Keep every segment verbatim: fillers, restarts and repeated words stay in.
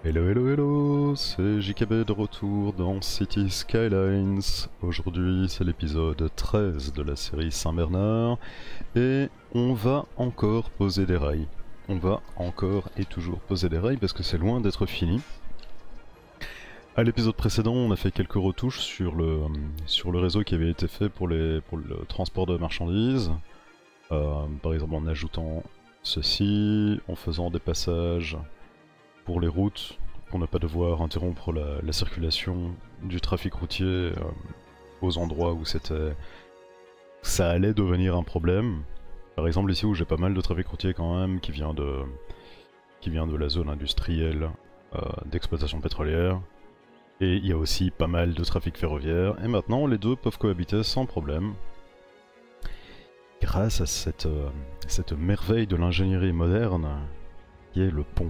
Hello hello hello, c'est J K B de retour dans City Skylines. Aujourd'hui c'est l'épisode treize de la série Saint-Bernard et on va encore poser des rails. On va encore et toujours poser des rails parce que c'est loin d'être fini. À l'épisode précédent on a fait quelques retouches sur le, sur le réseau qui avait été fait pour, les, pour le transport de marchandises. Euh, par exemple en ajoutant ceci, en faisant des passages pour les routes, pour ne pas devoir interrompre la, la circulation du trafic routier euh, aux endroits où c'était, ça allait devenir un problème. Par exemple ici où j'ai pas mal de trafic routier quand même qui vient de, qui vient de la zone industrielle euh, d'exploitation pétrolière. Et il y a aussi pas mal de trafic ferroviaire. Et maintenant les deux peuvent cohabiter sans problème. Grâce à cette, euh, cette merveille de l'ingénierie moderne qui est le pont.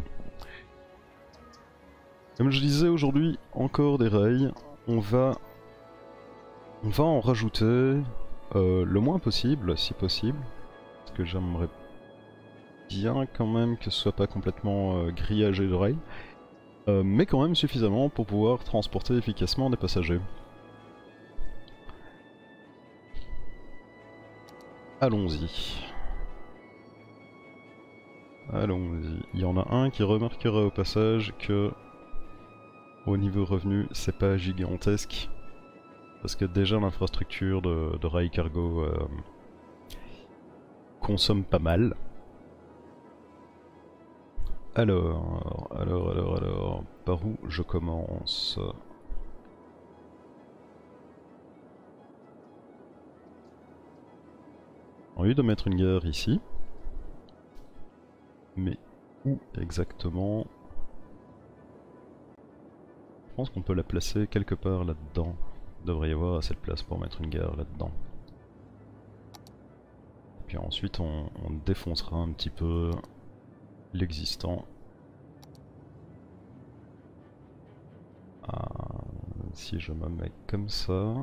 Comme je disais aujourd'hui, encore des rails, on va, on va en rajouter euh, le moins possible, si possible, parce que j'aimerais bien quand même que ce soit pas complètement euh, grillagé de rails, euh, mais quand même suffisamment pour pouvoir transporter efficacement des passagers. Allons-y. Allons-y. Il y en a un qui remarquera au passage que au niveau revenu, c'est pas gigantesque. Parce que déjà l'infrastructure de, de rail cargo euh, consomme pas mal. Alors, alors, alors, alors, par où je commence? J'ai envie de mettre une gare ici. Mais où exactement? Je pense qu'on peut la placer quelque part là-dedans. Il devrait y avoir assez de place pour mettre une gare là-dedans. Puis ensuite on, on défoncera un petit peu l'existant. Ah, si je me mets comme ça...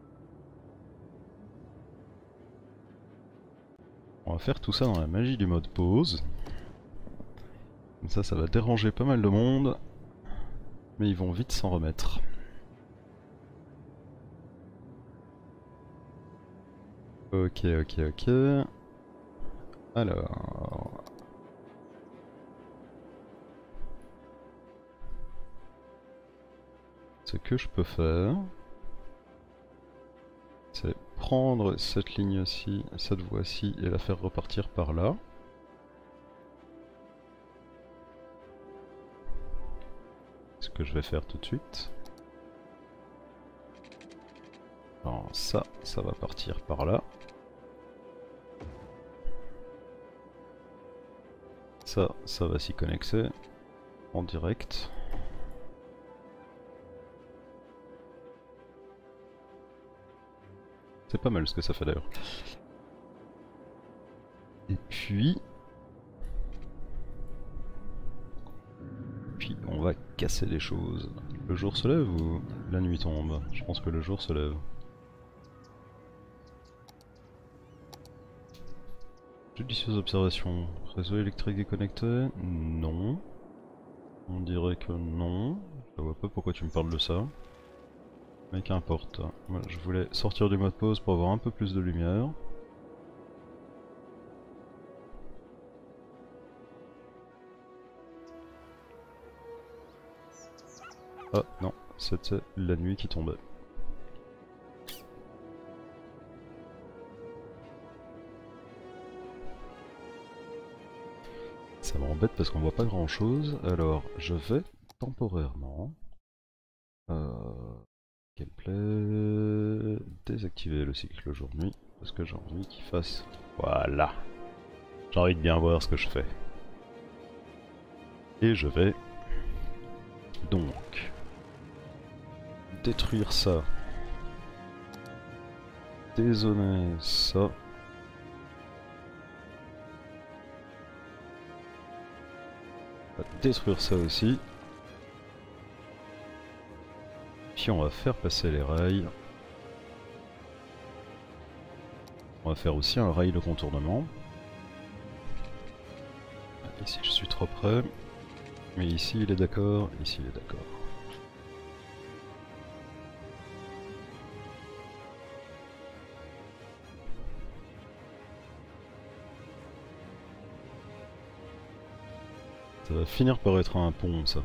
On va faire tout ça dans la magie du mode pause. Comme ça, ça va déranger pas mal de monde. Mais ils vont vite s'en remettre. Ok, ok, ok. Alors... Ce que je peux faire... c'est prendre cette ligne-ci, cette voie-ci, et la faire repartir par là. Ce que je vais faire tout de suite. Alors ça, ça va partir par là. Ça, ça va s'y connecter en direct. C'est pas mal ce que ça fait d'ailleurs. Et puis... Puis on va casser les choses. Le jour se lève ou la nuit tombe? Je pense que le jour se lève. Judicieuse observation. Réseau électrique déconnecté? Non. On dirait que non. Je vois pas pourquoi tu me parles de ça. Mais qu'importe. Moi, je voulais sortir du mode pause pour avoir un peu plus de lumière. Ah non, c'était la nuit qui tombait. Ça m'embête parce qu'on voit pas grand chose. Alors je vais temporairement euh, gameplay désactiver le cycle jour-nuit parce que j'ai envie qu'il fasse. Voilà. J'ai envie de bien voir ce que je fais. Et je vais donc détruire ça. Dézoner ça. On va détruire ça aussi. Puis on va faire passer les rails. On va faire aussi un rail de contournement. Et si je suis trop près... Mais ici il est d'accord, ici il est d'accord. Ça va finir par être un pont, ça.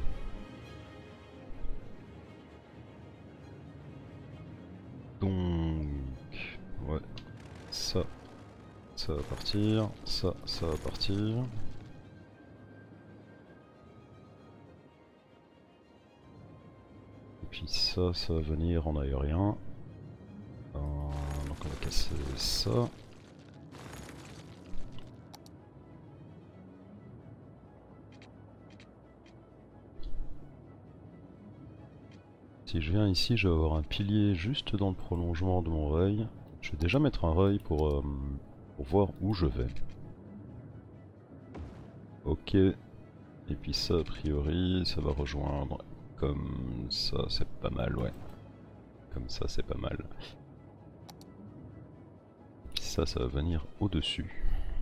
Donc... Ouais. Ça... Ça va partir. Ça, ça va partir. Et puis ça, ça va venir en aérien. Euh, donc on va casser ça. Si je viens ici, je vais avoir un pilier juste dans le prolongement de mon rail. Je vais déjà mettre un rail pour, euh, pour voir où je vais. Ok. Et puis ça, a priori, ça va rejoindre comme ça, c'est pas mal, ouais. Comme ça, c'est pas mal. Et puis ça, ça va venir au-dessus.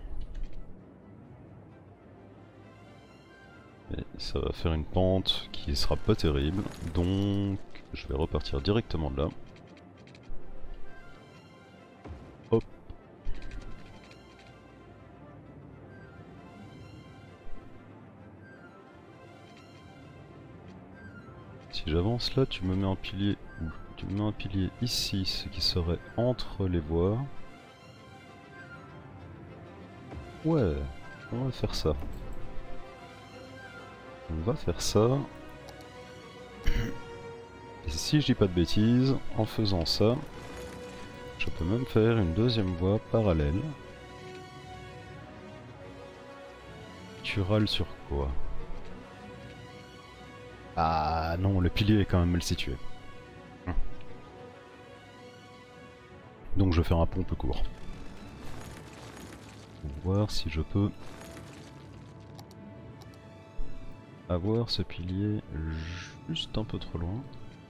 Et ça va faire une pente qui sera pas terrible, donc je vais repartir directement de là. Hop. Si j'avance là, tu me mets un pilier où? Tu me mets un pilier ici, ce qui serait entre les voies. Ouais, on va faire ça. On va faire ça. Et si je dis pas de bêtises, en faisant ça, je peux même faire une deuxième voie parallèle. Tu râles sur quoi? Ah non, le pilier est quand même mal situé. Donc je vais faire un pont plus court. Pour voir si je peux avoir ce pilier juste un peu trop loin.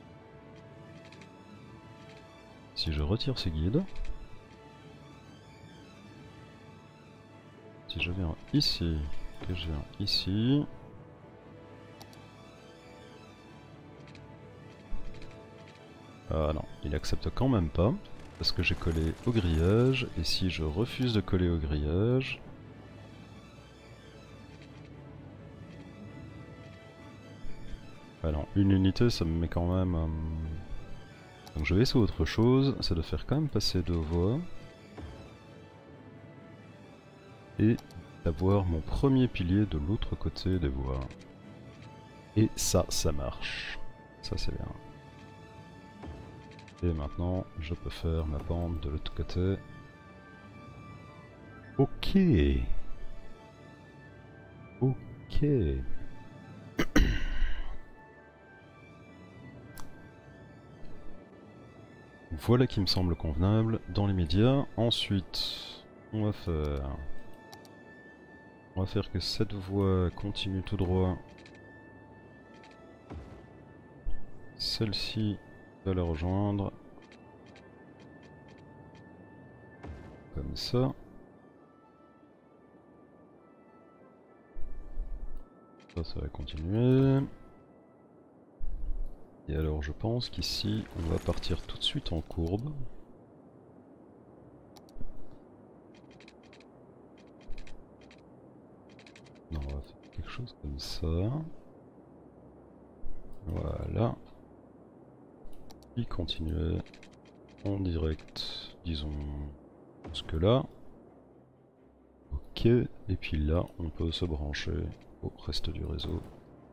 Si je retire ce guide, si je viens ici, que je viens ici, ah non, il accepte quand même pas, parce que j'ai collé au grillage, et si je refuse de coller au grillage, alors une unité ça me met quand même... Euh... Donc je vais essayer autre chose, c'est de faire quand même passer deux voies. Et d'avoir mon premier pilier de l'autre côté des voies. Et ça, ça marche. Ça c'est bien. Et maintenant, je peux faire ma pente de l'autre côté. Ok. Ok. Voilà qui me semble convenable dans les médias. Ensuite, on va faire... On va faire que cette voie continue tout droit. Celle-ci va la rejoindre. Comme ça. Ça, ça va continuer. Et alors je pense qu'ici on va partir tout de suite en courbe. Non, on va faire quelque chose comme ça. Voilà. Puis continuer en direct, disons jusque là. Ok, et puis là on peut se brancher au reste du réseau.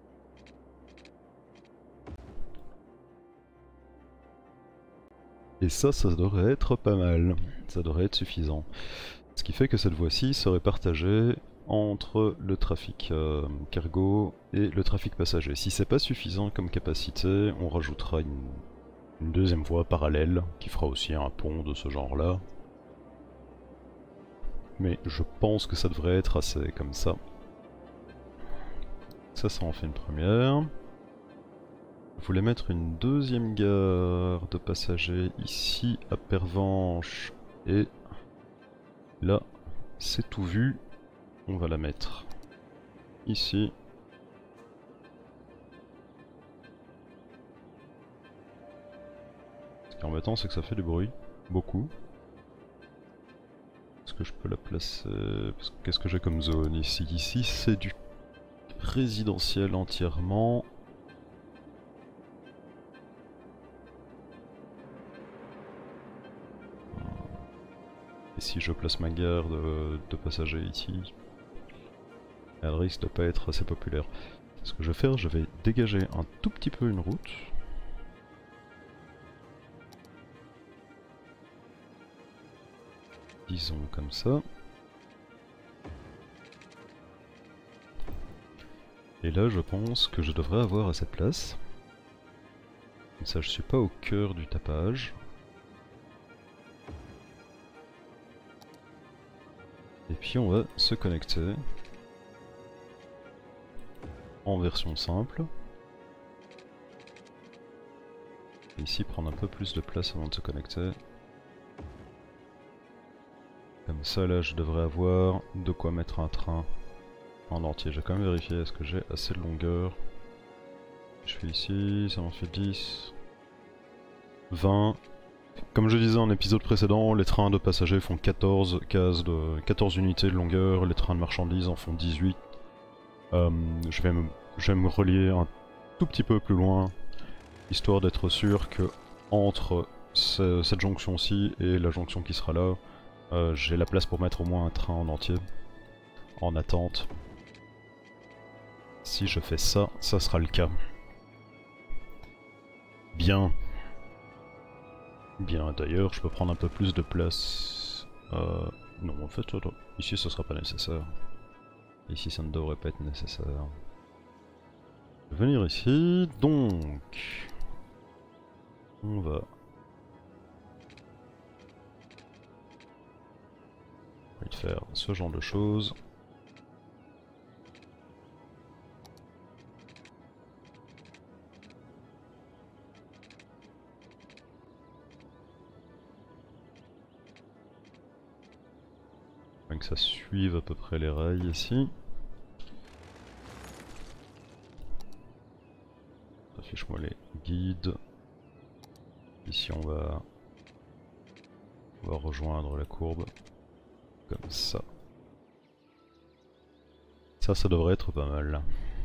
Et ça, ça devrait être pas mal, ça devrait être suffisant. Ce qui fait que cette voie-ci serait partagée entre le trafic euh, cargo et le trafic passager. Si c'est pas suffisant comme capacité, on rajoutera une, une deuxième voie parallèle qui fera aussi un pont de ce genre-là. Mais je pense que ça devrait être assez comme ça. Ça, ça en fait une première. Je voulais mettre une deuxième gare de passagers ici à Pervenche et là c'est tout vu, on va la mettre ici qui est embêtant, c'est que ça fait du bruit. Beaucoup. Est-ce que je peux la placer? Qu'est-ce que j'ai comme zone ici? Ici, c'est du résidentiel entièrement. Et si je place ma gare de, de passagers ici, elle risque de pas être assez populaire. Ce que je vais faire, je vais dégager un tout petit peu une route. Disons comme ça. Et là, je pense que je devrais avoir assez de place. Comme ça, je suis pas au cœur du tapage. Et puis on va se connecter en version simple. Et ici prendre un peu plus de place avant de se connecter. Comme ça là je devrais avoir de quoi mettre un train en entier. J'ai quand même vérifié est-ce que j'ai assez de longueur. Je fais ici, ça m'en fait dix, vingt. Comme je disais en épisode précédent, les trains de passagers font quatorze cases de quatorze unités de longueur, les trains de marchandises en font dix-huit. Euh, je, vais me, je vais me relier un tout petit peu plus loin, histoire d'être sûr que entre ce, cette jonction-ci et la jonction qui sera là, euh, j'ai la place pour mettre au moins un train en entier, en attente. Si je fais ça, ça sera le cas. Bien. Bien, d'ailleurs, je peux prendre un peu plus de place. Euh, non, en fait, ici ce sera pas nécessaire. Ici, ça ne devrait pas être nécessaire. Je vais venir ici, donc... On va... On va faire ce genre de choses. Que ça suive à peu près les rails ici. Affiche-moi les guides. Ici on va... on va rejoindre la courbe. Comme ça. Ça, ça devrait être pas mal.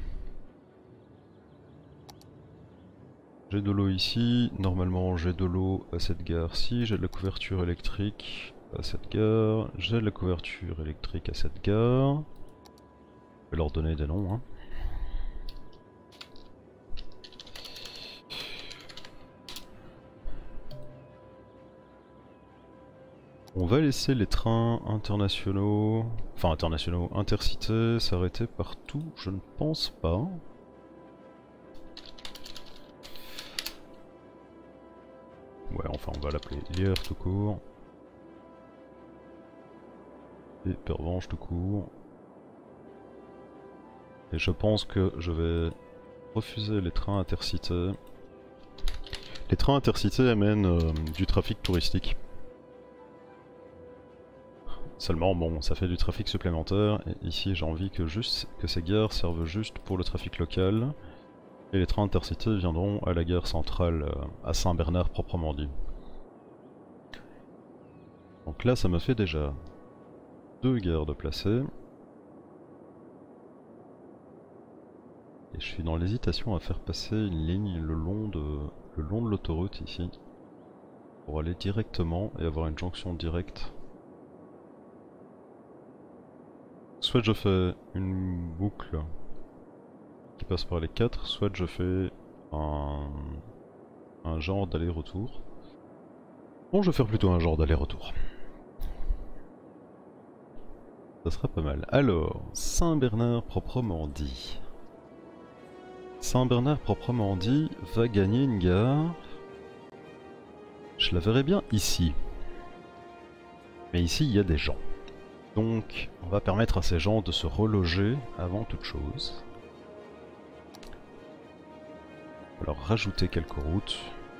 J'ai de l'eau ici. Normalement j'ai de l'eau à cette gare-ci. J'ai de la couverture électrique à cette gare. J'ai de la couverture électrique à cette gare. Je vais leur donner des noms. Hein. On va laisser les trains internationaux, enfin internationaux, intercités s'arrêter partout, je ne pense pas. Ouais, enfin on va l'appeler Lièvre tout court. Et Pervenche tout court. Et je pense que je vais refuser les trains intercités. Les trains intercités amènent euh, du trafic touristique. Seulement bon, ça fait du trafic supplémentaire, et ici j'ai envie que, juste, que ces gares servent juste pour le trafic local. Et les trains intercités viendront à la gare centrale, euh, à Saint-Bernard proprement dit. Donc là ça me fait déjà deux gares de placer. Et je suis dans l'hésitation à faire passer une ligne le long de le long de l'autoroute ici. Pour aller directement et avoir une jonction directe. Soit je fais une boucle qui passe par les quatre, soit je fais un, un genre d'aller-retour. Bon, je vais faire plutôt un genre d'aller-retour. Ça sera pas mal. Alors, Saint-Bernard proprement dit. Saint-Bernard proprement dit va gagner une gare. Je la verrai bien ici. Mais ici, il y a des gens. Donc, on va permettre à ces gens de se reloger avant toute chose. Alors, rajouter quelques routes.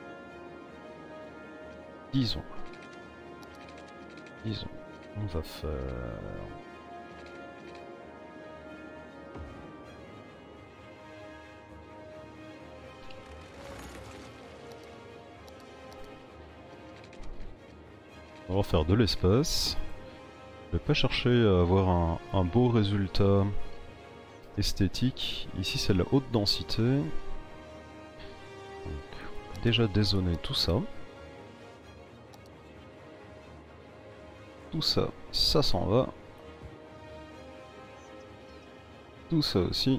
Disons. Disons. On va faire... On va faire de l'espace. Je vais pas chercher à avoir un, un beau résultat esthétique. Ici c'est la haute densité. Donc, déjà dézoner tout ça. Tout ça, ça s'en va. Tout ça aussi.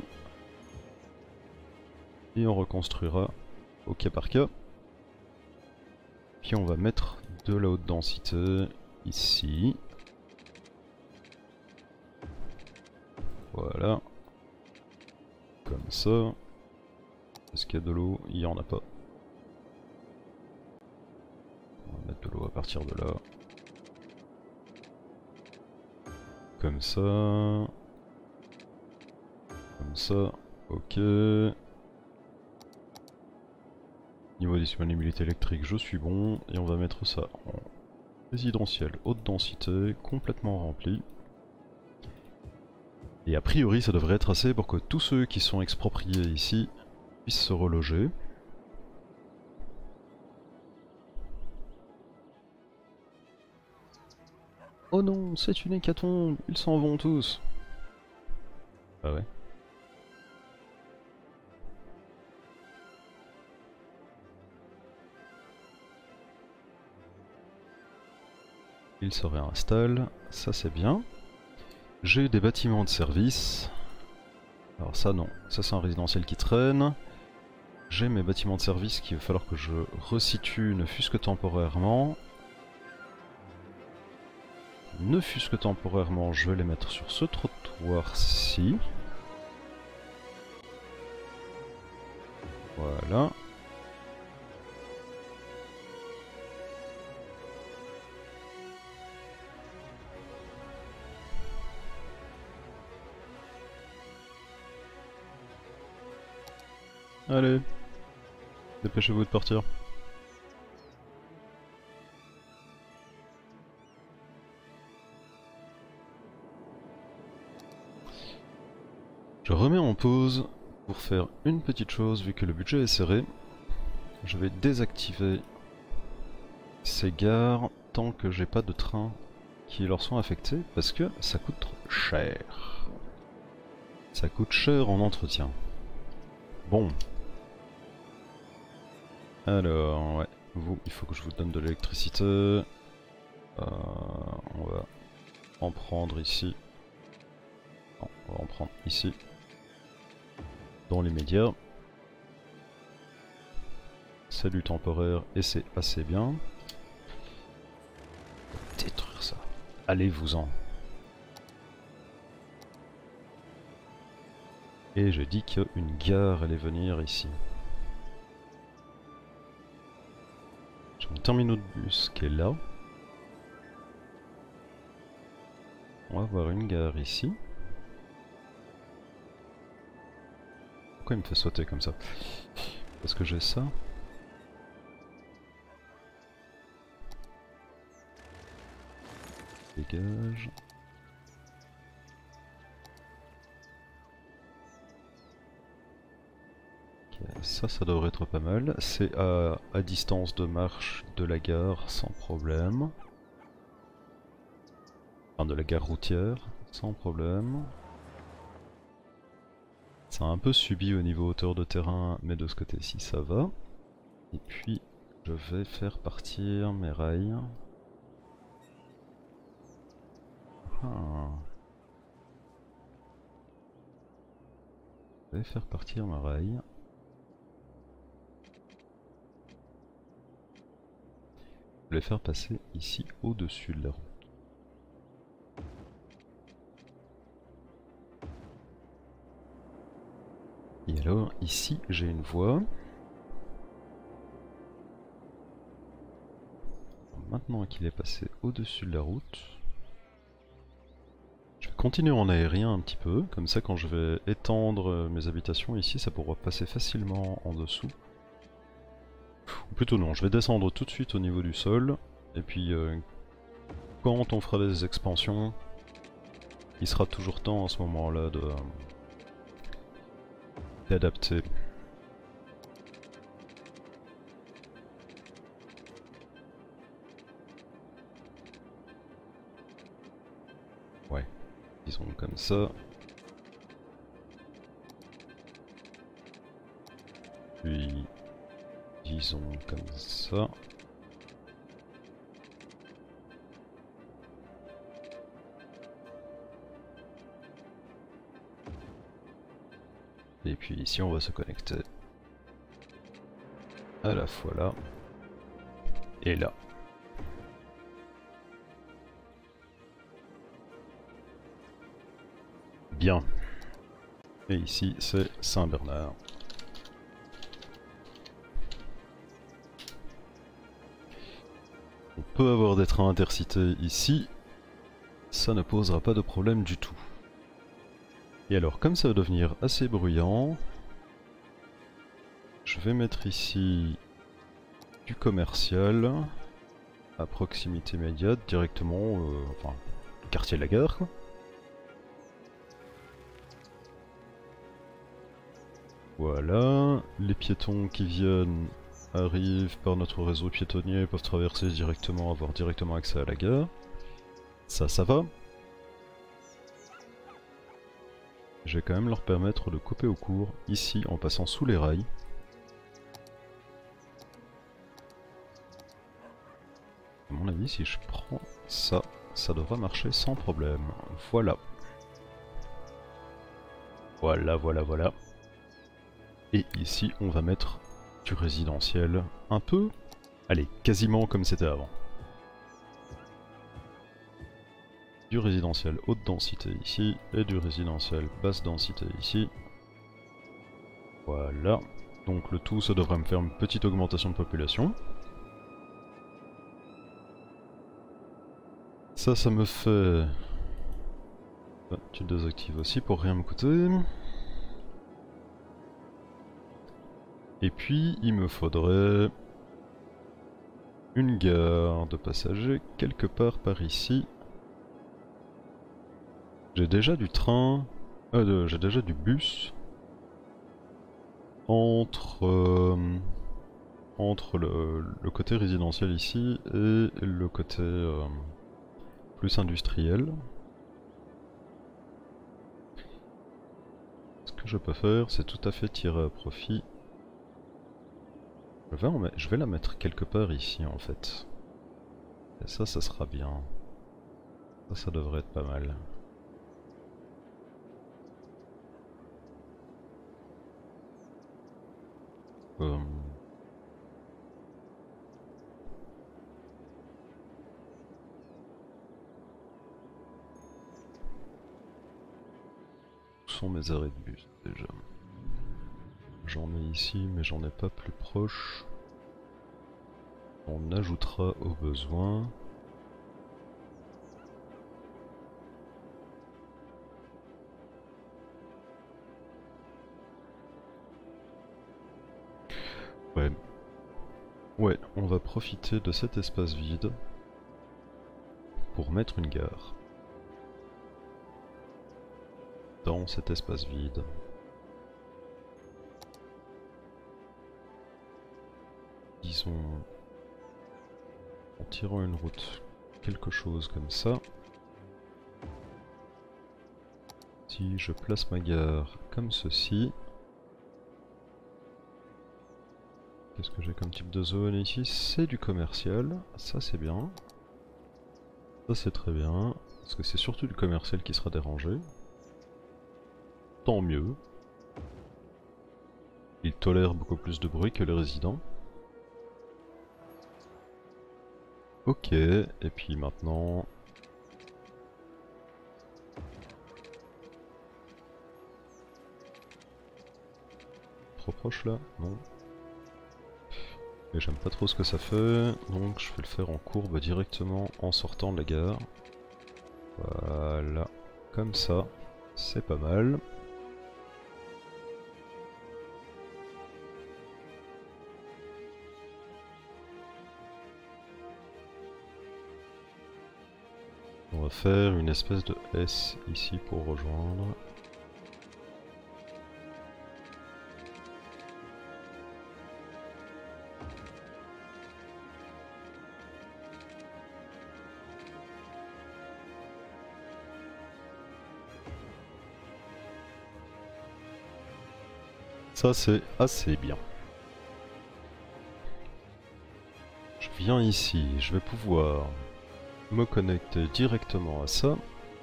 Et on reconstruira au cas par cas. Puis on va mettre de la haute densité ici. Voilà. Comme ça. Est-ce qu'il y a de l'eau? Il n'y en a pas. On va mettre de l'eau à partir de là. Comme ça. Comme ça. Ok. Niveau disponibilité électrique, je suis bon. Et on va mettre ça en résidentiel haute densité, complètement rempli. Et a priori ça devrait être assez pour que tous ceux qui sont expropriés ici puissent se reloger. Oh non, c'est une hécatombe, ils s'en vont tous. Ah ouais. Ils se réinstallent, ça c'est bien. J'ai des bâtiments de service. Alors ça non, ça c'est un résidentiel qui traîne. J'ai mes bâtiments de service qu'il va falloir que je resitue, ne fût-ce que temporairement. Ne fût-ce que temporairement, je vais les mettre sur ce trottoir-ci. Voilà. Allez, dépêchez-vous de partir. Je remets en pause pour faire une petite chose, vu que le budget est serré. Je vais désactiver ces gares tant que j'ai pas de trains qui leur sont affectés, parce que ça coûte trop cher. Ça coûte cher en entretien. Bon. Alors, ouais, vous, il faut que je vous donne de l'électricité. Euh, on va en prendre ici. Non, on va en prendre ici. Dans les médias. C'est du temporaire et c'est assez bien. Détruire ça. Allez-vous-en. Et j'ai dit qu'une gare allait venir ici. J'ai un terminal de bus qui est là. On va avoir une gare ici. Pourquoi il me fait sauter comme ça? Parce que j'ai ça. Dégage. Okay, ça, ça devrait être pas mal. C'est à, à distance de marche de la gare sans problème. Enfin, de la gare routière sans problème. Ça a un peu subi au niveau hauteur de terrain, mais de ce côté-ci ça va. Et puis je vais faire partir mes rails. Ah. Je vais faire partir mes rails. Je vais les faire passer ici au-dessus de la route. Et alors ici j'ai une voie. Maintenant qu'il est passé au-dessus de la route, je vais continuer en aérien un petit peu, comme ça quand je vais étendre mes habitations ici, ça pourra passer facilement en dessous. Ou plutôt non, je vais descendre tout de suite au niveau du sol, et puis euh, quand on fera des expansions, il sera toujours temps à ce moment-là de d'adapter. comme ça. Puis disons comme ça. Et puis ici on va se connecter à la fois là et là. Bien. Et ici c'est Saint-Bernard. On peut avoir des trains intercités ici, ça ne posera pas de problème du tout. Et alors, comme ça va devenir assez bruyant, je vais mettre ici du commercial à proximité immédiate, directement, euh, enfin, quartier de la gare, quoi. Voilà, les piétons qui viennent arrivent par notre réseau piétonnier, peuvent traverser directement, avoir directement accès à la gare. Ça, ça va. Je vais quand même leur permettre de couper au cours, ici, en passant sous les rails. À mon avis, si je prends ça, ça devrait marcher sans problème. Voilà. Voilà, voilà, voilà. Et ici, on va mettre du résidentiel un peu, allez, quasiment comme c'était avant. Du résidentiel haute densité ici, et du résidentiel basse densité ici. Voilà. Donc le tout, ça devrait me faire une petite augmentation de population. Ça, ça me fait... Ah, tu le désactives aussi pour rien me coûter. Et puis, il me faudrait une gare de passagers quelque part par ici. J'ai déjà du train, euh, j'ai déjà du bus entre, euh, entre le, le côté résidentiel ici et le côté euh, plus industriel. Ce que je peux faire, c'est tout à fait tirer à profit. Je vais, en mettre, je vais la mettre quelque part ici en fait. Et ça, ça sera bien. Ça, ça devrait être pas mal. Euh... Où sont mes arrêts de bus déjà? J'en ai ici, mais j'en ai pas plus proche. On ajoutera au besoin. Ouais. Ouais, on va profiter de cet espace vide pour mettre une gare. Dans cet espace vide. Disons, en tirant une route, quelque chose comme ça. Si je place ma gare comme ceci. Qu'est-ce que j'ai comme type de zone ici? C'est du commercial, ça c'est bien. Ça c'est très bien, parce que c'est surtout du commercial qui sera dérangé. Tant mieux. Il tolère beaucoup plus de bruit que les résidents. Ok, et puis maintenant... Trop proche là? Non. Et j'aime pas trop ce que ça fait, donc je vais le faire en courbe directement en sortant de la gare. Voilà, comme ça, c'est pas mal. On va faire une espèce de S ici pour rejoindre. Ça c'est assez bien. Je viens ici, je vais pouvoir me connecter directement à ça.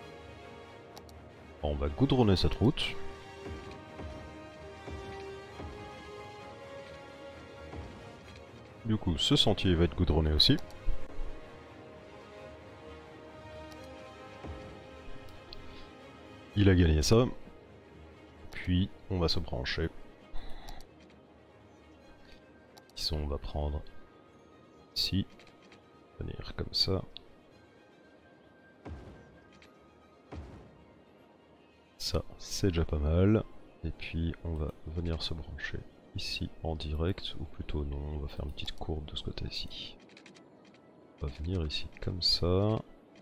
On va goudronner cette route. Du coup, ce sentier va être goudronné aussi. Il a gagné ça. Puis, on va se brancher. Ici, on va prendre ici. Venir comme ça. Ça, c'est déjà pas mal. Et puis, on va venir se brancher ici en direct. Ou plutôt, non, on va faire une petite courbe de ce côté-ci. On va venir ici comme ça.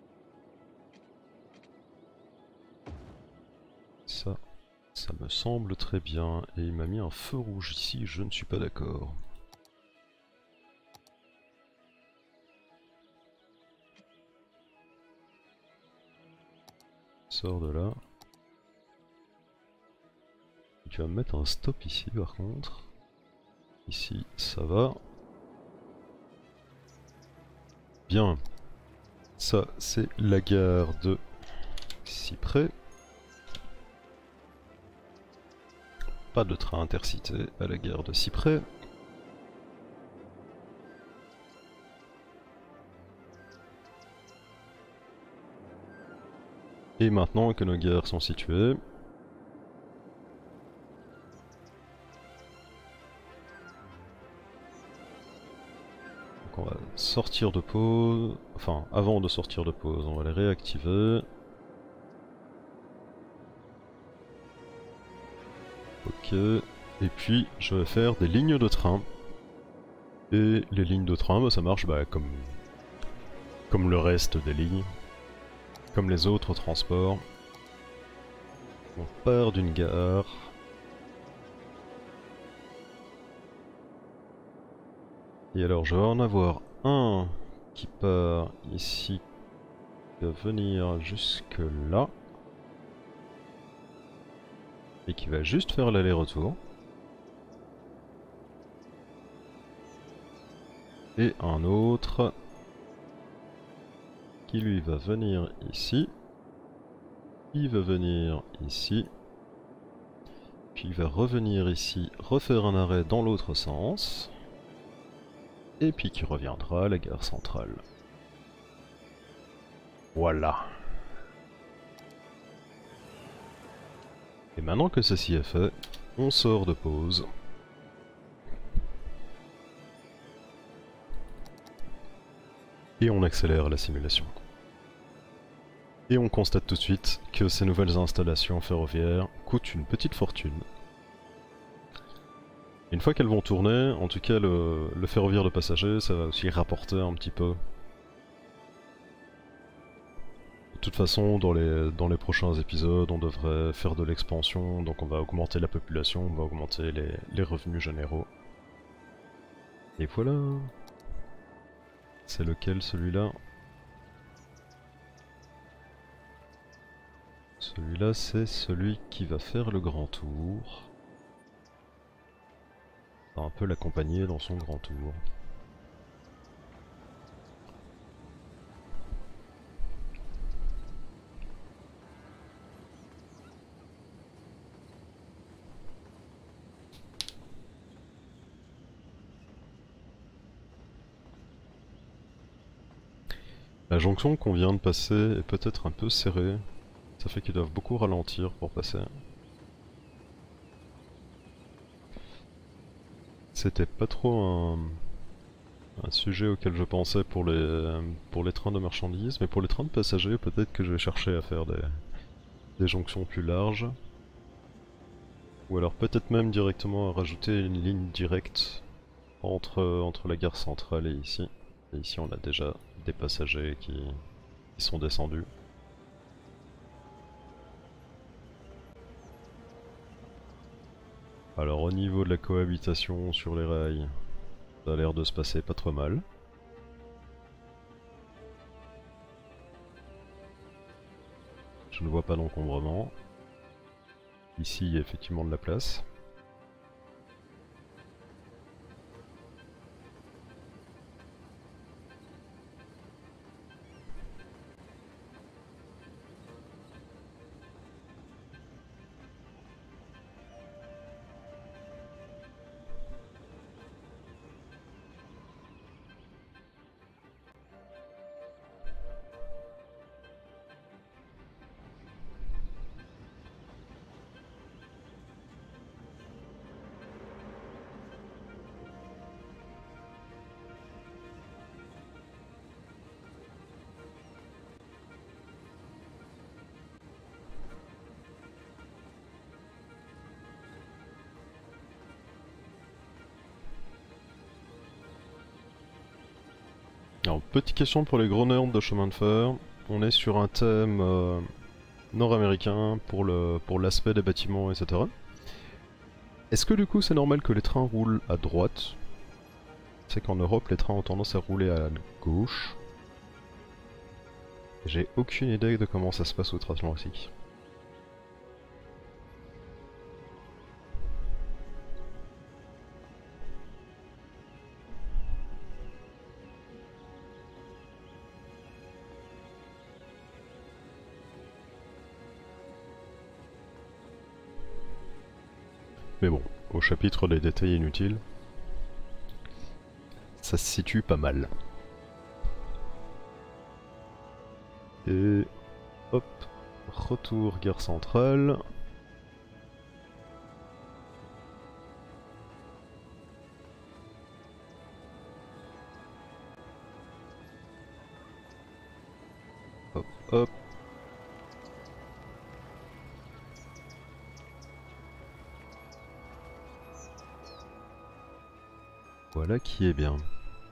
Ça, ça me semble très bien. Et il m'a mis un feu rouge ici, je ne suis pas d'accord. Sors de là. Tu vas me mettre un stop ici par contre. Ici, ça va. Bien. Ça, c'est la gare de Cyprès. Pas de train intercité à la gare de Cyprès. Et maintenant que nos gares sont situées, donc on va sortir de pause, enfin avant de sortir de pause, on va les réactiver. Ok, et puis je vais faire des lignes de train. Et les lignes de train, bah, ça marche bah, comme, comme le reste des lignes, comme les autres transports. On part d'une gare. Et alors je vais en avoir un qui part ici, qui va venir jusque là. Et qui va juste faire l'aller-retour. Et un autre qui lui va venir ici. Il va venir ici. Puis il va revenir ici, refaire un arrêt dans l'autre sens. Et puis qui reviendra à la gare centrale. Voilà. Et maintenant que ceci est fait, on sort de pause. Et on accélère la simulation. Et on constate tout de suite que ces nouvelles installations ferroviaires coûtent une petite fortune. Une fois qu'elles vont tourner, en tout cas le, le ferroviaire de passagers, ça va aussi rapporter un petit peu. De toute façon, dans les, dans les prochains épisodes, on devrait faire de l'expansion, donc on va augmenter la population, on va augmenter les, les revenus généraux. Et voilà. C'est lequel celui-là? Celui-là, c'est celui qui va faire le grand tour. On va un peu l'accompagner dans son grand tour. La jonction qu'on vient de passer est peut-être un peu serrée. Ça fait qu'ils doivent beaucoup ralentir pour passer. C'était pas trop un, un sujet auquel je pensais pour les, pour les trains de marchandises, mais pour les trains de passagers, peut-être que je vais chercher à faire des, des jonctions plus larges. Ou alors peut-être même directement à rajouter une ligne directe entre, entre la gare centrale et ici. Et ici on a déjà des passagers qui, qui sont descendus. Alors au niveau de la cohabitation sur les rails, ça a l'air de se passer pas trop mal. Je ne vois pas d'encombrement. Ici il y a effectivement de la place. Alors, petite question pour les gros nerds de chemin de fer. On est sur un thème euh, nord-américain pour le pour l'aspect des bâtiments, et cetera. Est-ce que du coup c'est normal que les trains roulent à droite? C'est qu'en Europe les trains ont tendance à rouler à gauche. J'ai aucune idée de comment ça se passe outre-Atlantique. Mais bon, au chapitre des détails inutiles, ça se situe pas mal. Et hop, retour gare centrale. Hop hop. Voilà qui est bien.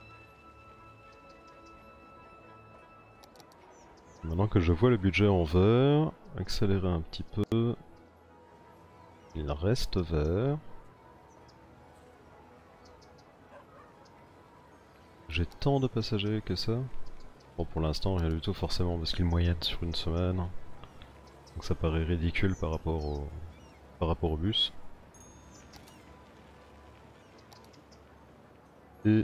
Maintenant que je vois le budget en vert, accélérer un petit peu. Il reste vert. J'ai tant de passagers que ça. Bon, pour l'instant rien du tout forcément parce qu'il moyenne sur une semaine. Donc ça paraît ridicule par rapport au, par rapport au bus. Et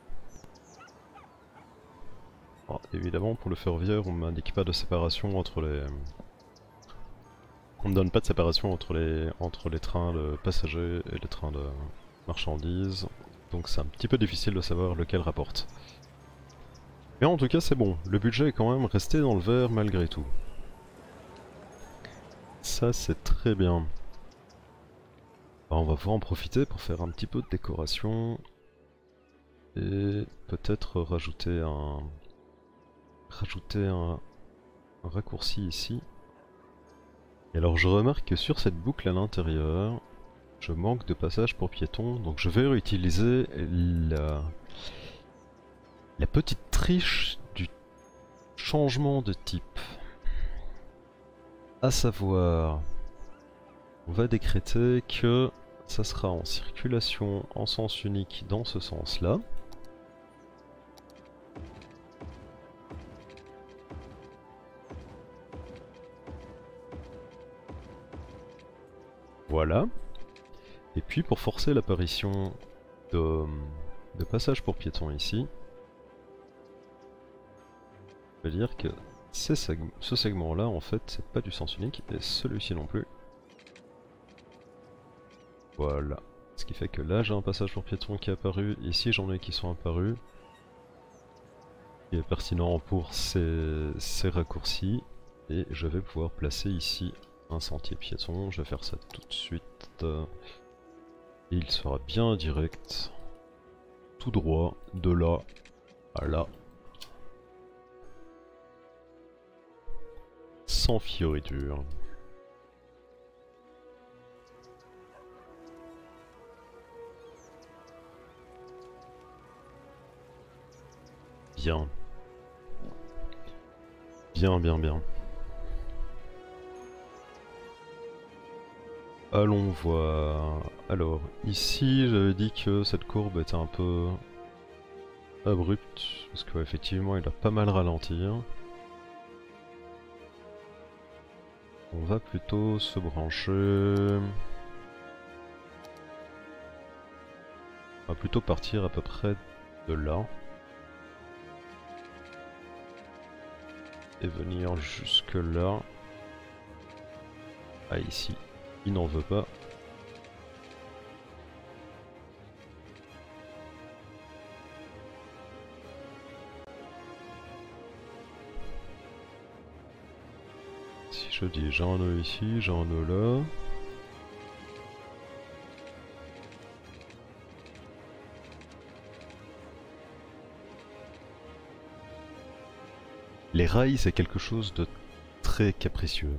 alors, évidemment pour le ferroviaire on ne m'indique pas de séparation entre les... On ne donne pas de séparation entre les, entre les trains de passagers et les trains de marchandises. Donc c'est un petit peu difficile de savoir lequel rapporte. Mais en tout cas c'est bon, le budget est quand même resté dans le vert malgré tout. Ça c'est très bien. Alors, on va pouvoir en profiter pour faire un petit peu de décoration. Et peut-être rajouter un... Rajouter un... un raccourci ici. Et alors je remarque que sur cette boucle à l'intérieur, je manque de passage pour piétons, donc je vais réutiliser la... la petite triche du changement de type. À savoir, on va décréter que ça sera en circulation en sens unique dans ce sens-là. Voilà. Et puis pour forcer l'apparition de, de passage pour piétons ici, on va dire que ces seg ce segment-là, en fait, c'est pas du sens unique, et celui-ci non plus. Voilà. Ce qui fait que là, j'ai un passage pour piétons qui est apparu, ici j'en ai qui sont apparus. Qui est pertinent pour ces, ces raccourcis. Et je vais pouvoir placer ici un sentier piéton. Je vais faire ça tout de suite. Et il sera bien direct, tout droit, de là à là. Sans fioriture. Bien. Bien, bien, bien. Allons voir. Alors, ici, j'avais dit que cette courbe était un peu abrupte, parce qu'effectivement, il a pas mal ralenti. On va plutôt se brancher... On va plutôt partir à peu près de là. Et venir jusque là. Ah, ici, il n'en veut pas. Si je dis j'ai un nœud ici, j'ai un nœud là. Les rails, c'est quelque chose de très capricieux.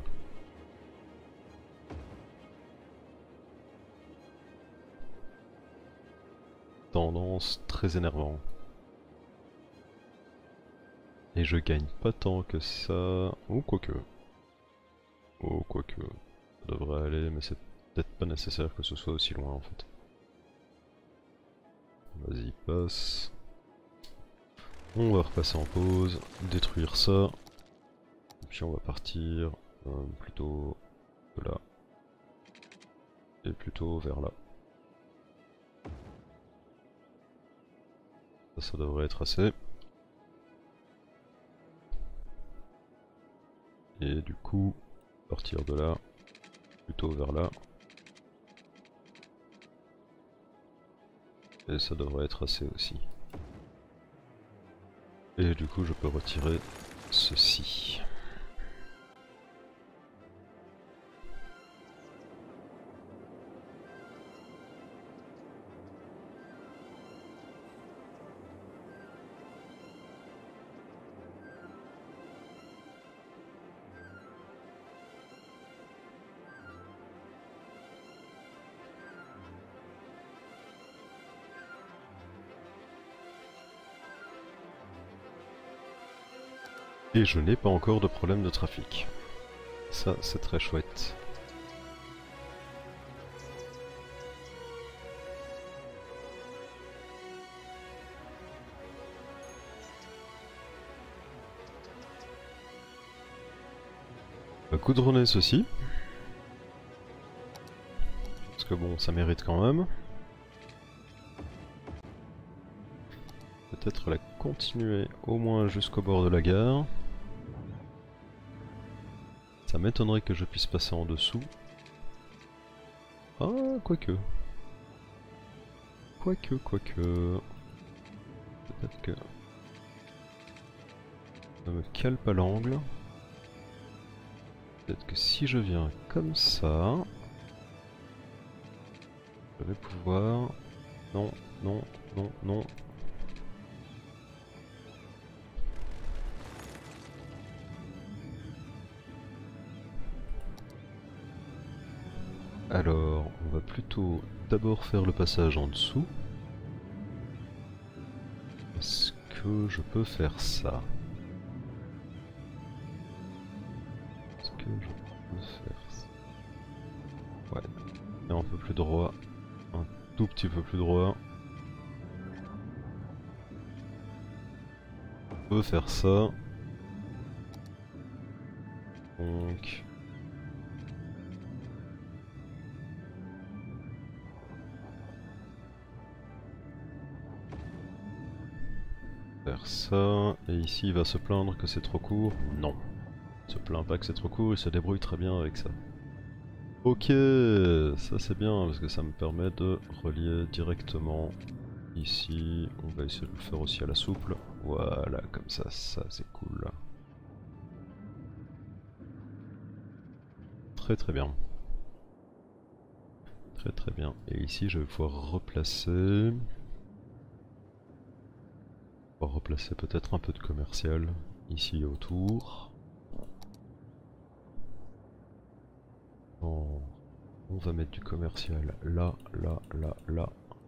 Tendance très énervant. Et je gagne pas tant que ça... Ou quoique... Oh quoique... Ça devrait aller, mais c'est peut-être pas nécessaire que ce soit aussi loin en fait. Vas-y, passe. On va repasser en pause, détruire ça. Et puis on va partir euh, plutôt de là. Et plutôt vers là. Ça, ça devrait être assez. Et du coup, partir de là, plutôt vers là. Et ça devrait être assez aussi. Et du coup je peux retirer ceci. Et je n'ai pas encore de problème de trafic. Ça, c'est très chouette. On va coudronner ceci. Parce que bon, ça mérite quand même. Peut-être la continuer au moins jusqu'au bord de la gare. Ça m'étonnerait que je puisse passer en dessous. Ah, quoique. Quoique, quoique. Peut-être que... ça me cale pas l'angle. Peut-être que si je viens comme ça... je vais pouvoir... Non, non, non, non. Alors, on va plutôt d'abord faire le passage en dessous. Est-ce que je peux faire ça? Est-ce que je peux faire ça? Ouais. Et un peu plus droit. Un tout petit peu plus droit. On peut faire ça. Donc... faire ça, et ici il va se plaindre que c'est trop court. Non, il se plaint pas que c'est trop court, il se débrouille très bien avec ça. Ok, ça c'est bien parce que ça me permet de relier directement ici. On va essayer de le faire aussi à la souple. Voilà, comme ça, ça c'est cool. Très très bien. Très très bien. Et ici je vais pouvoir replacer... On va replacer peut-être un peu de commercial ici autour. Oh. On va mettre du commercial là, là, là, là.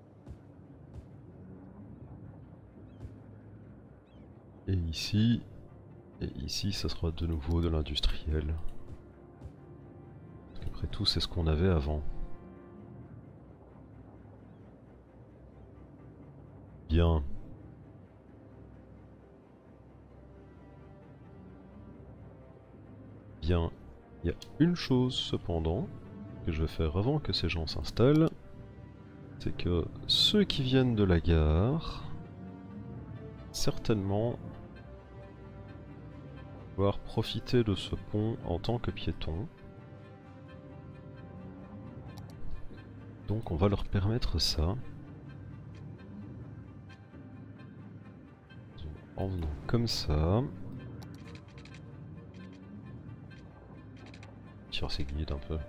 Et ici, et ici ça sera de nouveau de l'industriel. Après tout c'est ce qu'on avait avant. Bien. Bien. Il y a une chose cependant que je vais faire avant que ces gens s'installent. C'est que ceux qui viennent de la gare, certainement, pouvoir profiter de ce pont en tant que piétons. Donc on va leur permettre ça. En venant comme ça. Tire ses guides un peu.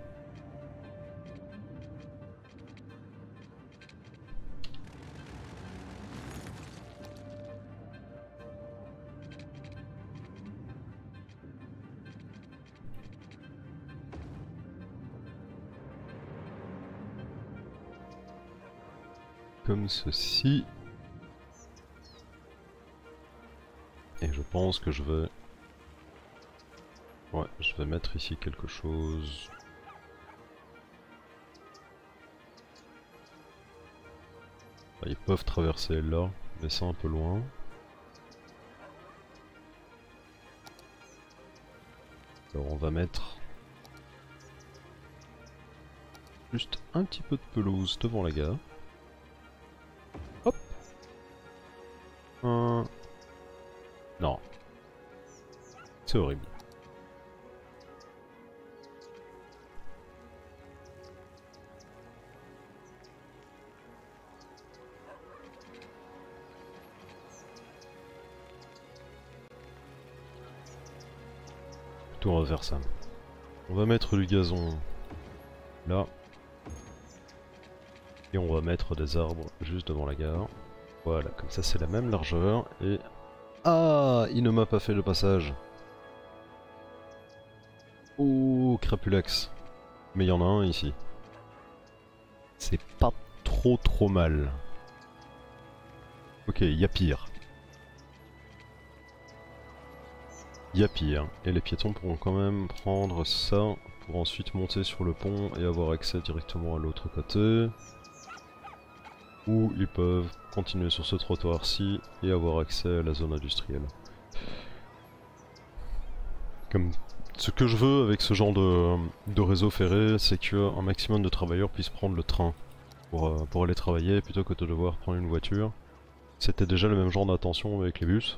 Comme ceci. Et je pense que je vais... Ouais, je vais mettre ici quelque chose... Ils peuvent traverser là, mais c'est un peu loin. Alors on va mettre juste un petit peu de pelouse devant la gare. Hop. Un... Non. C'est horrible. Plutôt on va faire ça. On va mettre du gazon là. Et on va mettre des arbres juste devant la gare. Voilà, comme ça c'est la même largeur. Et... Ah, il ne m'a pas fait le passage. Oh, crapulax. Mais il y en a un ici. C'est pas trop trop mal. Ok, il y a pire. Il y a pire. Et les piétons pourront quand même prendre ça pour ensuite monter sur le pont et avoir accès directement à l'autre côté. Ou ils peuvent continuer sur ce trottoir-ci et avoir accès à la zone industrielle. Comme ce que je veux avec ce genre de, de réseau ferré, c'est qu'un maximum de travailleurs puissent prendre le train pour, euh, pour aller travailler plutôt que de devoir prendre une voiture. C'était déjà le même genre d'attention avec les bus.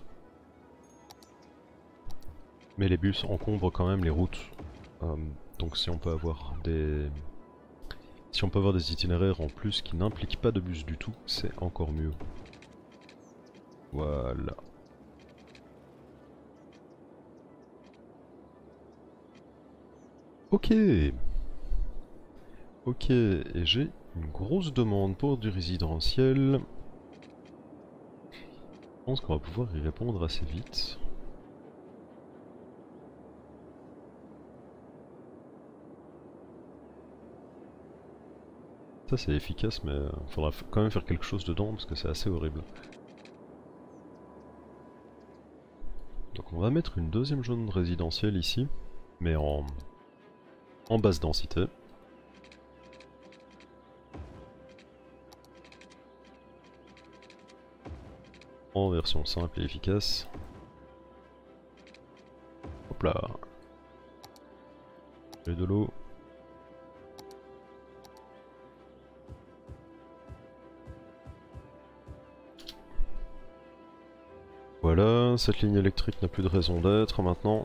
Mais les bus encombrent quand même les routes. Euh, donc si on peut avoir des... Si on peut avoir des itinéraires en plus qui n'impliquent pas de bus du tout, c'est encore mieux. Voilà. Ok. Ok, et j'ai une grosse demande pour du résidentiel. Je pense qu'on va pouvoir y répondre assez vite. Ça c'est efficace, mais il faudra quand même faire quelque chose dedans parce que c'est assez horrible. Donc on va mettre une deuxième zone résidentielle ici, mais en, en basse densité. En version simple et efficace. Hop là. J'ai de l'eau. Voilà, cette ligne électrique n'a plus de raison d'être maintenant.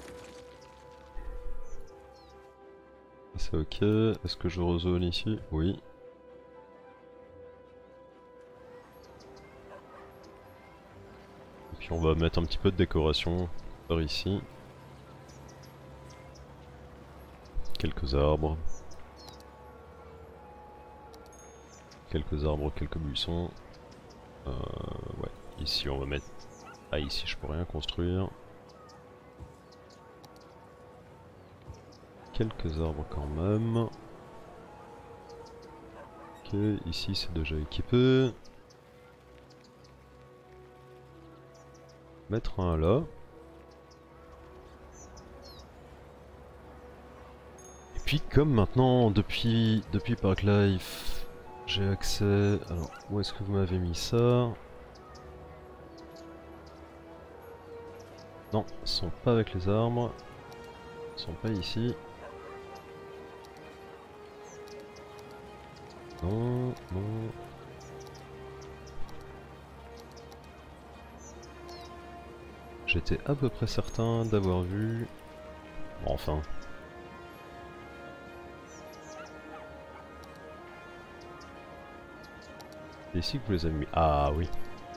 C'est ok. Est-ce que je rezone ici? Oui. Et puis on va mettre un petit peu de décoration par ici. Quelques arbres. Quelques arbres, quelques buissons. Euh, ouais, ici on va mettre... Ah, ici je peux rien construire. Quelques arbres quand même. Ok, ici c'est déjà équipé. Mettre un là. Et puis comme maintenant, depuis, depuis Parklife, j'ai accès... Alors, où est-ce que vous m'avez mis ça? Non, ils sont pas avec les arbres. Ils sont pas ici. Non, non. J'étais à peu près certain d'avoir vu... Bon, enfin... C'est ici que vous les avez mis. Ah oui.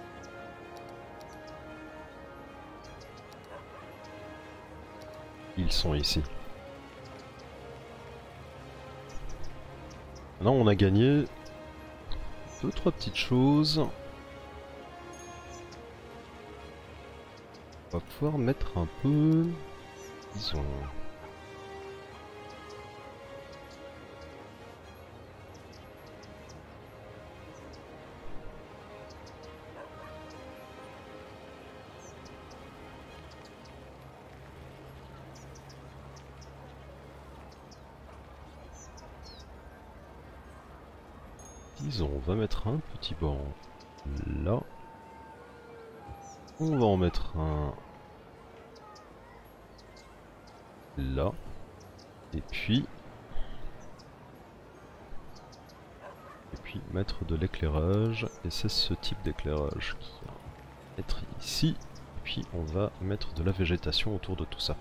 Ils sont ici. Maintenant on a gagné deux trois petites choses. On va pouvoir mettre un peu... Disons... Disons, on va mettre un petit banc là. On va en mettre un là. Et puis... Et puis mettre de l'éclairage. Et c'est ce type d'éclairage qui va être ici. Et puis on va mettre de la végétation autour de tout ça.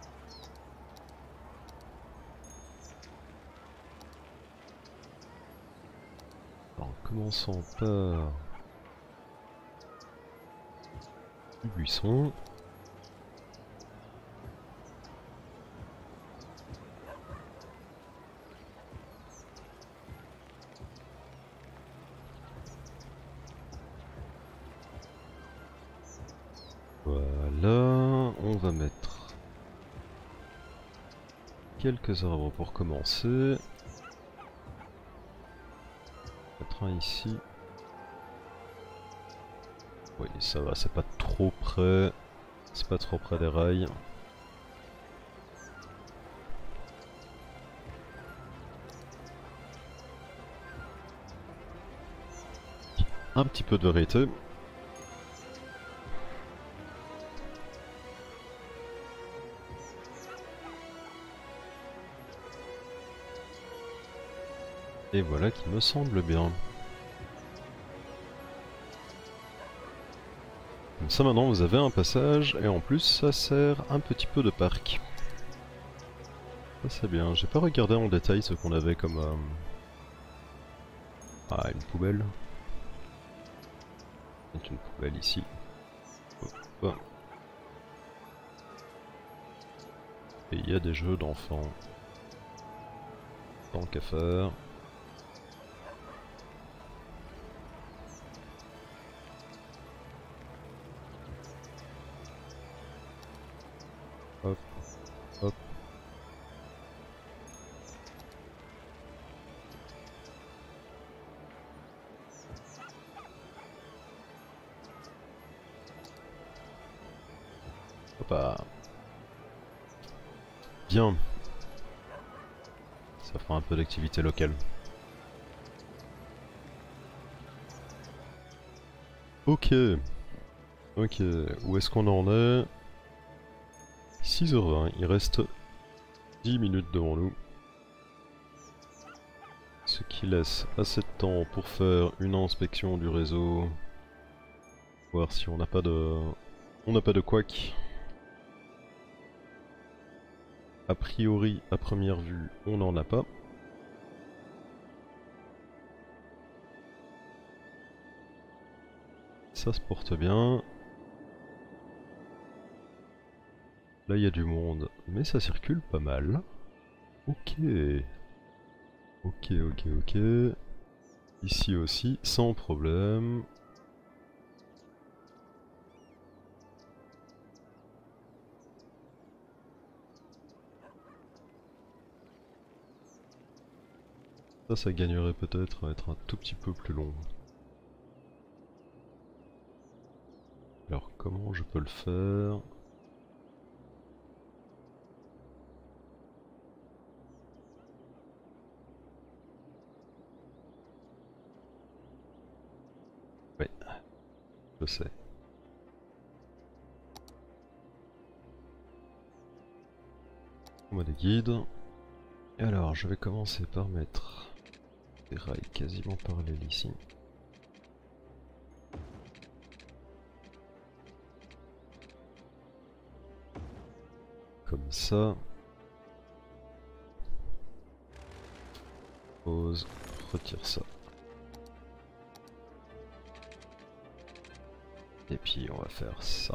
Alors commençons par du buisson. Voilà, on va mettre quelques arbres pour commencer. Mettre un ici. Oui, ça va, c'est pas trop près. C'est pas trop près des rails. Un petit peu de vérité. Et voilà qui me semble bien. Comme ça maintenant vous avez un passage et en plus ça sert un petit peu de parc. Ça c'est bien, j'ai pas regardé en détail ce qu'on avait comme... Euh... Ah, une poubelle. C'est une poubelle ici. Hop. Et il y a des jeux d'enfants. Tant qu'à faire. Hop, hop. Hoppa. Bien. Ça fera un peu d'activité locale. Ok. Ok, où est-ce qu'on en est? six heures vingt, il reste dix minutes devant nous. Ce qui laisse assez de temps pour faire une inspection du réseau. Voir si on n'a pas de... On n'a pas de couac. A priori, à première vue, on n'en a pas. Ça se porte bien. Là il y a du monde, mais ça circule pas mal. Ok. Ok, ok, ok. Ici aussi, sans problème. Ça, ça gagnerait peut-être à être un tout petit peu plus long. Alors, comment je peux le faire? Oui, je sais. On a des guides. Et alors, je vais commencer par mettre des rails quasiment parallèles ici. Comme ça. Pause, retire ça. Et puis on va faire ça.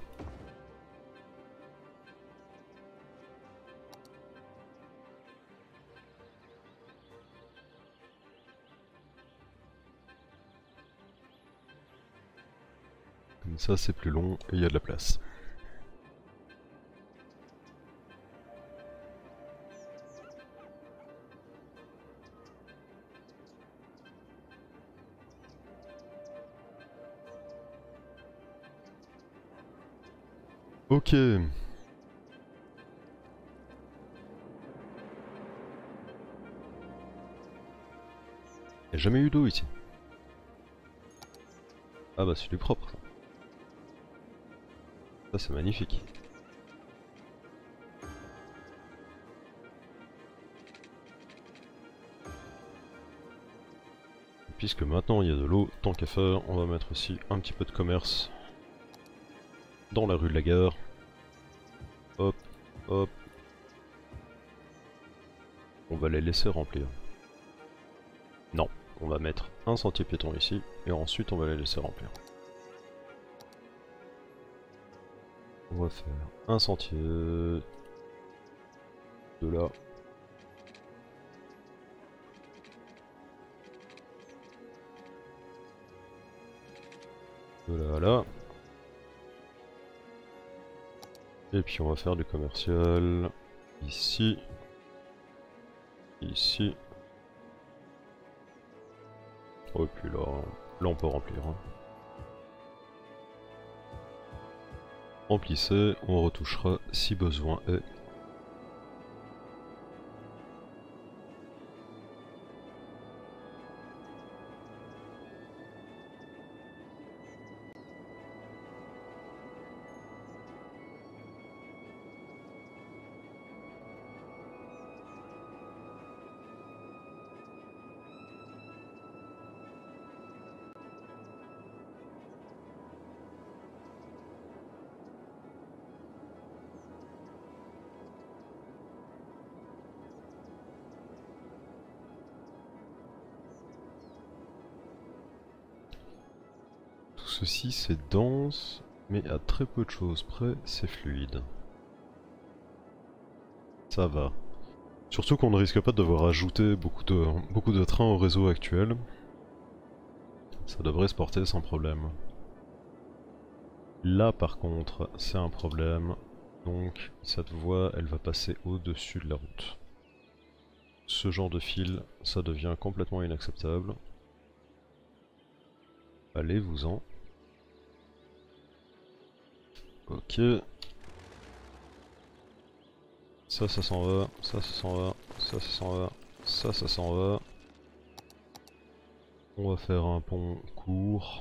Comme ça c'est plus long et il y a de la place. Ok. Il n'y a jamais eu d'eau ici. Ah bah c'est du propre. Ça c'est magnifique. Puisque maintenant il y a de l'eau, tant qu'à faire, on va mettre aussi un petit peu de commerce dans la rue de la gare. Hop, hop. On va les laisser remplir. Non, on va mettre un sentier piéton ici, et ensuite on va les laisser remplir. On va faire un sentier de là. De là à là. Et puis on va faire du commercial ici. Ici. Oh, et puis là, là on peut remplir. Hein. Remplissez, on retouchera si besoin est. Ceci c'est dense, mais à très peu de choses près, c'est fluide. Ça va. Surtout qu'on ne risque pas de devoir ajouter beaucoup de, beaucoup de trains au réseau actuel. Ça devrait se porter sans problème. Là par contre, c'est un problème. Donc cette voie, elle va passer au-dessus de la route. Ce genre de fil, ça devient complètement inacceptable. Allez-vous-en. Ok. Ça, ça s'en va, ça, ça s'en va, ça, ça s'en va, ça, ça s'en va. On va faire un pont court.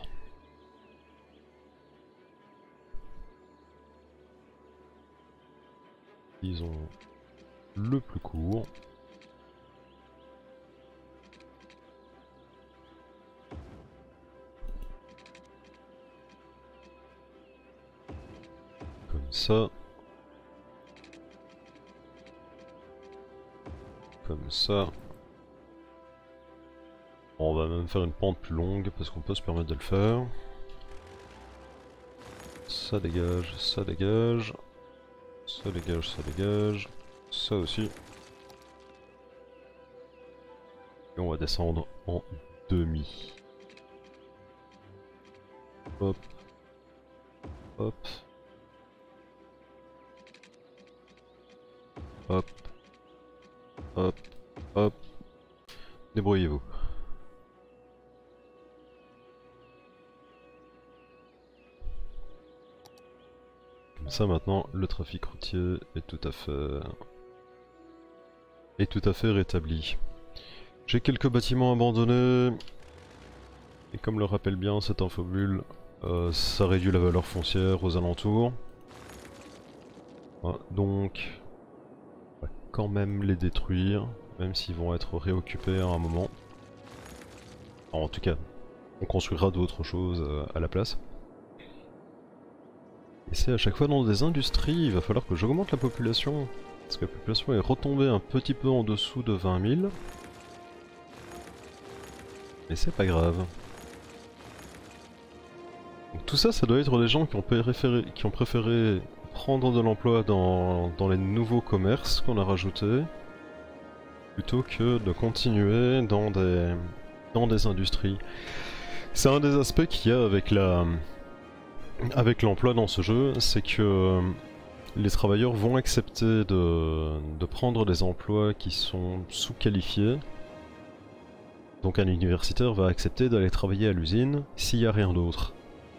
Disons le plus court. Comme ça. Comme ça. On va même faire une pente plus longue parce qu'on peut se permettre de le faire. Ça dégage, ça dégage. Ça dégage, ça dégage. Ça aussi. Et on va descendre en demi. Hop. Hop. Hop. Hop. Hop. Débrouillez-vous. Comme ça maintenant, le trafic routier est tout à fait... est tout à fait rétabli. J'ai quelques bâtiments abandonnés. Et comme le rappelle bien cette infobule, euh, ça réduit la valeur foncière aux alentours. Voilà, donc, on va quand même les détruire, même s'ils vont être réoccupés à un moment. Alors, en tout cas, on construira d'autres choses euh, à la place. Et c'est à chaque fois dans des industries, il va falloir que j'augmente la population. Parce que la population est retombée un petit peu en dessous de vingt mille. Mais c'est pas grave. Donc tout ça, ça doit être des gens qui ont préféré, qui ont préféré prendre de l'emploi dans, dans les nouveaux commerces qu'on a rajoutés, plutôt que de continuer dans des, dans des industries. C'est un des aspects qu'il y a avec la... avec l'emploi dans ce jeu, c'est que les travailleurs vont accepter de, de prendre des emplois qui sont sous-qualifiés. Donc un universitaire va accepter d'aller travailler à l'usine s'il n'y a rien d'autre.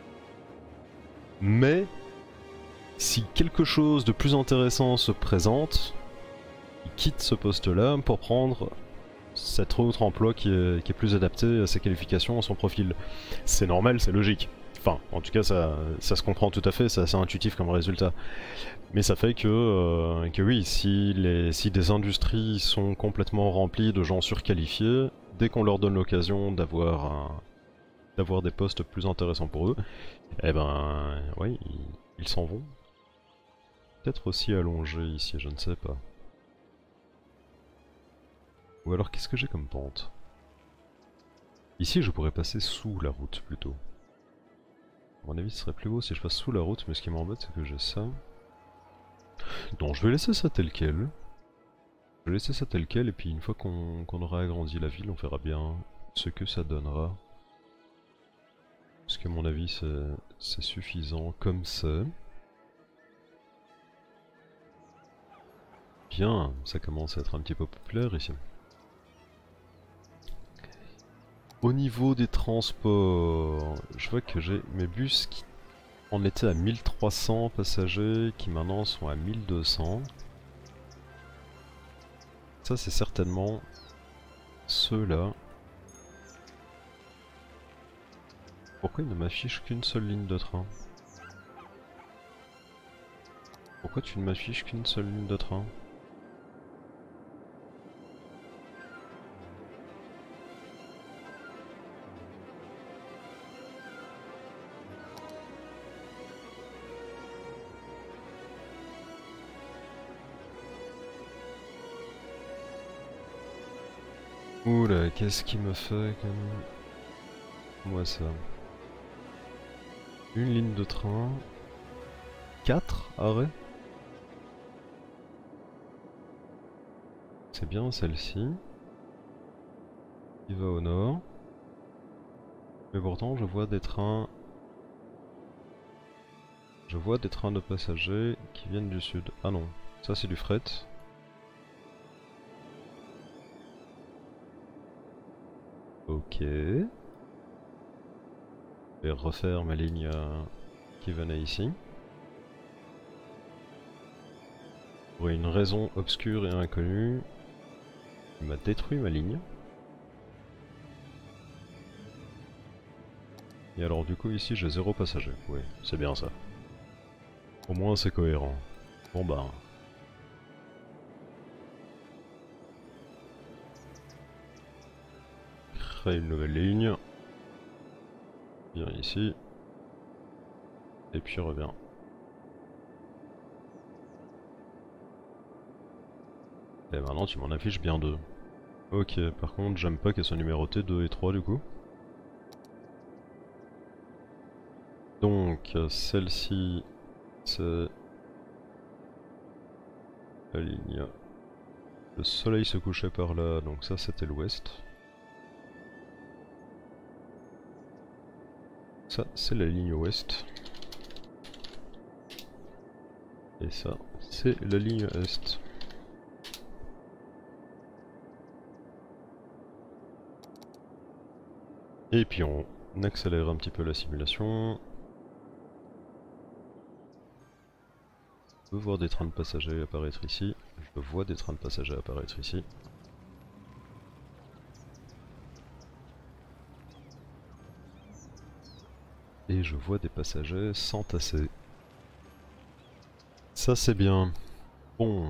Mais si quelque chose de plus intéressant se présente, il quitte ce poste-là pour prendre cet autre emploi qui est, qui est plus adapté à ses qualifications, à son profil. C'est normal, c'est logique. Enfin, en tout cas, ça, ça se comprend tout à fait, c'est assez intuitif comme résultat. Mais ça fait que, euh, que oui, si, les, si des industries sont complètement remplies de gens surqualifiés, dès qu'on leur donne l'occasion d'avoir un- d'avoir des postes plus intéressants pour eux, eh ben, oui, ils ils s'en vont. Peut-être aussi allongé ici, je ne sais pas. Ou alors, qu'est-ce que j'ai comme pente? Ici, je pourrais passer sous la route, plutôt. À mon avis, ce serait plus beau si je passe sous la route, mais ce qui m'embête, c'est que j'ai ça. Non, je vais laisser ça tel quel. Je vais laisser ça tel quel, et puis une fois qu'on qu'on aura agrandi la ville, on verra bien ce que ça donnera. Parce qu'à mon avis, c'est suffisant comme ça. Bien, ça commence à être un petit peu populaire ici. Au niveau des transports, je vois que j'ai mes bus qui en étaient à mille trois cents passagers, qui maintenant sont à mille deux cents. Ça, c'est certainement ceux-là. Pourquoi il ne m'affiche qu'une seule ligne de train? Pourquoi tu ne m'affiches qu'une seule ligne de train? Oula, qu'est-ce qui me fait comme... Moi ça. Une ligne de train. Quatre arrêts. C'est bien celle-ci. Qui va au nord. Mais pourtant je vois des trains... Je vois des trains de passagers qui viennent du sud. Ah non, ça c'est du fret. Ok. Je vais refaire ma ligne euh, qui venait ici. Pour une raison obscure et inconnue, il m'a détruit ma ligne. Et alors du coup ici j'ai zéro passager. Oui, c'est bien ça. Au moins c'est cohérent. Bon bah... Créer une nouvelle ligne. Viens ici. Et puis reviens. Et maintenant tu m'en affiches bien deux. Ok, par contre j'aime pas qu'elles soient numérotées deux et trois du coup. Donc celle-ci c'est la ligne. Le soleil se couchait par là, donc ça c'était l'ouest. Ça c'est la ligne ouest. Et ça c'est la ligne est. Et puis on accélère un petit peu la simulation. Je peux voir des trains de passagers apparaître ici. Je vois des trains de passagers apparaître ici. Et je vois des passagers s'entasser. Ça c'est bien. Bon.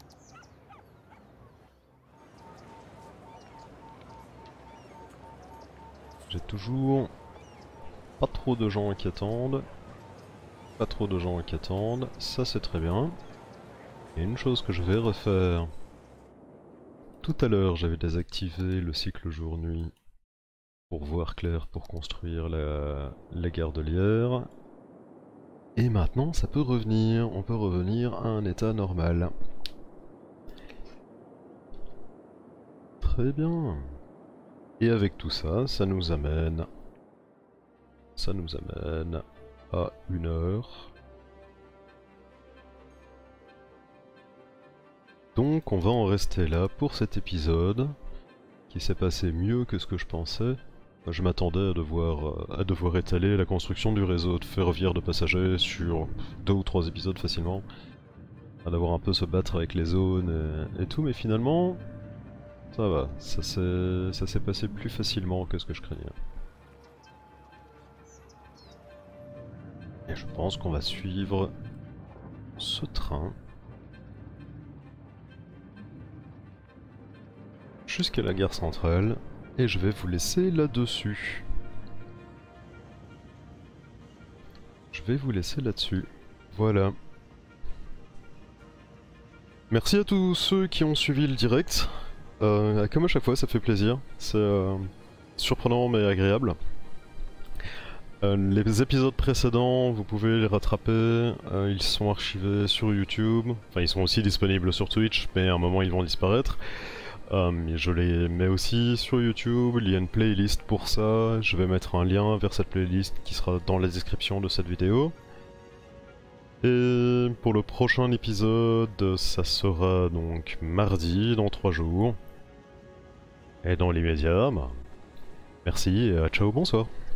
J'ai toujours pas trop de gens qui attendent. Pas trop de gens qui attendent. Ça c'est très bien. Et une chose que je vais refaire. Tout à l'heure j'avais désactivé le cycle jour-nuit pour voir clair pour construire la, la gare de Lierre. Et maintenant ça peut revenir. On peut revenir à un état normal. Très bien. Et avec tout ça, ça nous amène... Ça nous amène à une heure. Donc on va en rester là pour cet épisode, qui s'est passé mieux que ce que je pensais. Je m'attendais à devoir, à devoir étaler la construction du réseau ferroviaire de passagers sur deux ou trois épisodes facilement. À devoir un peu se battre avec les zones et, et tout, mais finalement... Ça va, ça s'est passé plus facilement que ce que je craignais. Et je pense qu'on va suivre ce train jusqu'à la gare centrale et je vais vous laisser là-dessus. Je vais vous laisser là-dessus. Voilà. Merci à tous ceux qui ont suivi le direct. Euh, comme à chaque fois, ça fait plaisir. C'est euh, surprenant mais agréable. Euh, les épisodes précédents, vous pouvez les rattraper. Euh, ils sont archivés sur YouTube. Enfin, ils sont aussi disponibles sur Twitch, mais à un moment ils vont disparaître. Euh, je les mets aussi sur YouTube. Il y a une playlist pour ça. Je vais mettre un lien vers cette playlist qui sera dans la description de cette vidéo. Et pour le prochain épisode, ça sera donc mardi, dans trois jours. Et dans l'immédiat, bah, merci et à ciao, bonsoir.